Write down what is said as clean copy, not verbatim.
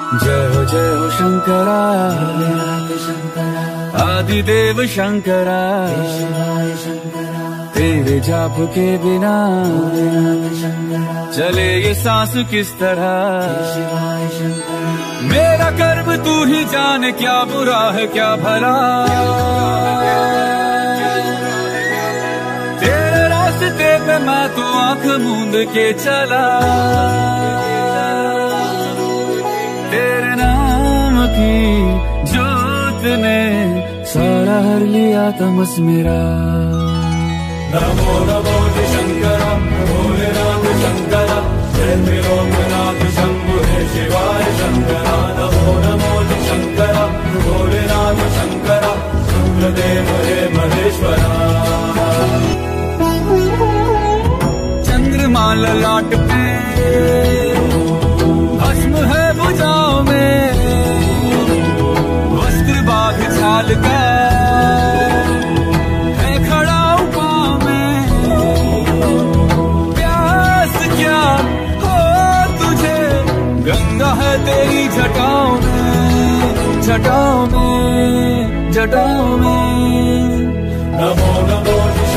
जय हो शंकरा, आदिदेव शंकरा, तेरे जाप के बिना चले ये सांस किस तरह। मेरा कर्म तू ही जाने, क्या बुरा है क्या भला। तेरे रास्ते पे मैं तो आंख मूंद के चला। तेरे नाम की जोत ने सारा हर लिया तमस मेरा। नमो नमो शंकरा, भोलेनाथ शंकरा, जय लोकनाथ शंभु हे शिवाय शंकरा। नमो नमो शंकरा, भोलेनाथ शंकरा, रुद्रदेव हे महेश्वरा। चंद्रमा ललाट पे, भस्म है भुजाओं में, वस्त्र बाघ छाल का है तेरी जटाओं में, जटाओं में, जटाओं में। नमो नमो